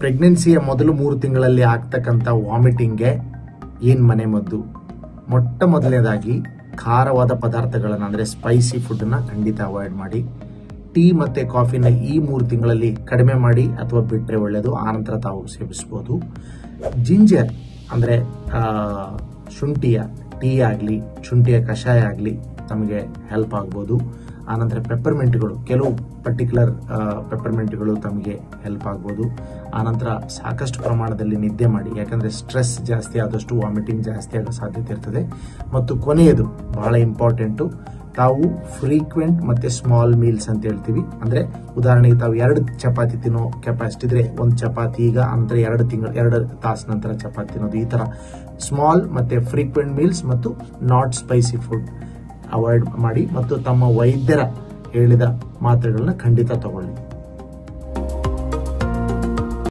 ಪ್ರೆಗ್ನೆನ್ಸಿಯ ಮೊದಲು 3 ತಿಂಗಳಲ್ಲಿ ಆಗ್ತಕ್ಕಂಥ ವಾಮಿಟಿಂಗ್ಗೆ ಏನು ಮನೆಮದ್ದು? ಮೊಟ್ಟ ಮೊದಲನೇದಾಗಿ ಖಾರವಾದ ಪದಾರ್ಥಗಳನ್ನು ಅಂದರೆ ಸ್ಪೈಸಿ ಫುಡ್ಡನ್ನು ಖಂಡಿತ ಅವಾಯ್ಡ್ ಮಾಡಿ. ಟೀ ಮತ್ತು ಕಾಫಿನ ಈ 3 ತಿಂಗಳಲ್ಲಿ ಕಡಿಮೆ ಮಾಡಿ ಅಥವಾ ಬಿಟ್ಟರೆ ಒಳ್ಳೆಯದು. ಆನಂತರ ತಾವು ಸೇವಿಸ್ಬೋದು. ಜಿಂಜರ್ ಅಂದರೆ ಶುಂಠಿಯ ಟೀ ಆಗಲಿ, ಶುಂಠಿಯ ಕಷಾಯ ಆಗಲಿ ತಮಗೆ ಹೆಲ್ಪ್ ಆಗ್ಬೋದು. ಆನಂತರ ಪೆಪ್ಪರ್ಮೆಂಟ್ಗಳು, ಕೆಲವು ಪರ್ಟಿಕ್ಯುಲರ್ ಪೆಪ್ಪರ್ಮೆಂಟ್ಗಳು ತಮಗೆ ಹೆಲ್ಪ್ ಆಗ್ಬೋದು. ಆನಂತರ ಸಾಕಷ್ಟು ಪ್ರಮಾಣದಲ್ಲಿ ನಿದ್ದೆ ಮಾಡಿ, ಯಾಕಂದರೆ ಸ್ಟ್ರೆಸ್ ಜಾಸ್ತಿ ಆದಷ್ಟು ವಾಮಿಟಿಂಗ್ ಜಾಸ್ತಿ ಆಗೋ ಸಾಧ್ಯತೆ ಇರ್ತದೆ. ಮತ್ತು ಕೊನೆಯದು ಬಹಳ ಇಂಪಾರ್ಟೆಂಟು, ತಾವು ಫ್ರೀಕ್ವೆಂಟ್ ಮತ್ತು ಸ್ಮಾಲ್ ಮೀಲ್ಸ್ ಅಂತ ಹೇಳ್ತೀವಿ. ಅಂದರೆ ಉದಾಹರಣೆಗೆ ತಾವು 2 ಚಪಾತಿ ತಿನ್ನೋ ಕೆಪಾಸಿಟಿ ಇದ್ರೆ 1 ಚಪಾತಿ ಈಗ ಅಂದರೆ 2 ತಾಸು ನಂತರ ಚಪಾತಿ ತಿನ್ನೋದು. ಈ ಥರ ಸ್ಮಾಲ್ ಮತ್ತು ಫ್ರೀಕ್ವೆಂಟ್ ಮೀಲ್ಸ್ ಮತ್ತು ನಾಟ್ ಸ್ಪೈಸಿ ಫುಡ್ ಅವಾಯ್ಡ್ ಮಾಡಿ ಮತ್ತು ತಮ್ಮ ವೈದ್ಯರ ಹೇಳಿದ ಮಾತ್ರೆಗಳನ್ನ ಖಂಡಿತ ತಗೊಳ್ಳಿ.